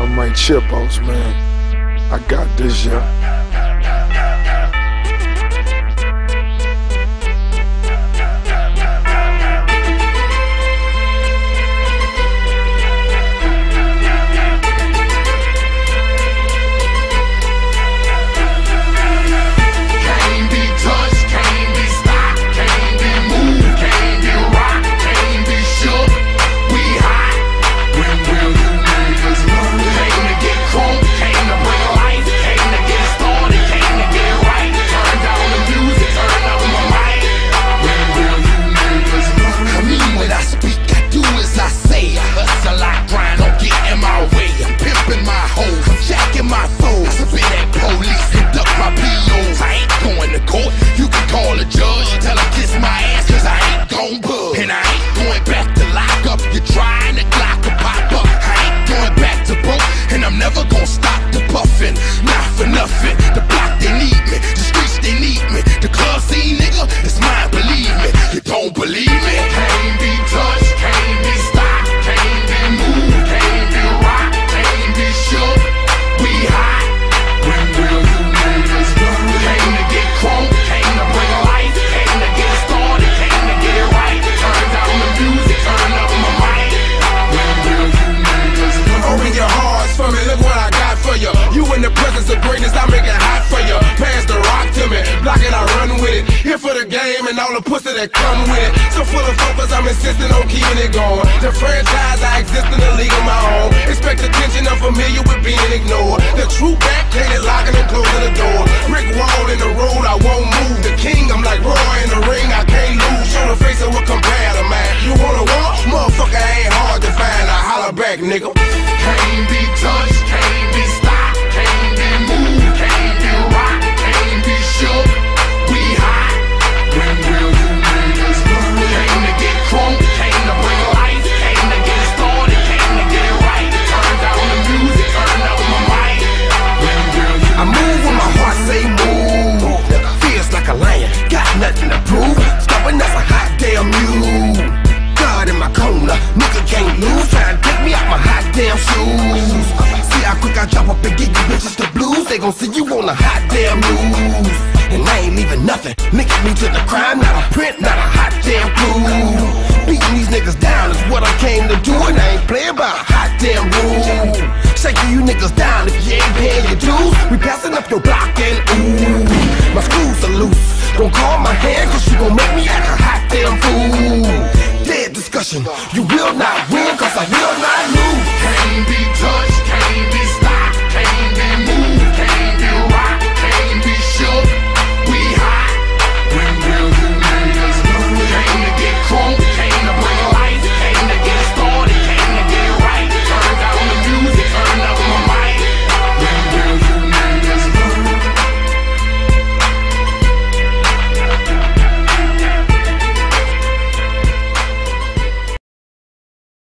on my chipos, man. I got this, yeah. For the game and all the pussy that come with it. So full of focus, I'm insisting on keeping it going. The franchise, I exist in a league of my own. Expect attention, I'm familiar with being ignored. The true back, hated locking and closing the door. Brick wall in the road, I won't move. The king, I'm like Roy in the ring, I can't lose. Show the face of what compare to man. You wanna war? Motherfucker ain't hard to find. I holler back, nigga. Can't be touched, can't be stopped, can't be moved, can't be rocked, can't be shook. We hot. When will you niggas learn? Came to get crunk, came to bring life, came to get started, came to get it right. Turn down the music, turn up my mic. When will you I move when my heart say move. Feels like a lion, got nothing to prove. Stubborn as a hot damn mule. God in my corner, nigga can't lose. Trying to take me out my hot damn shoes. See how quick I drop up and give you bitches the blues. They gon' see you on the hot damn news. And I ain't leaving nothing, linking me to the crime. Not a print, not a hot damn clue. Beating these niggas down is what I came to do. And I ain't playing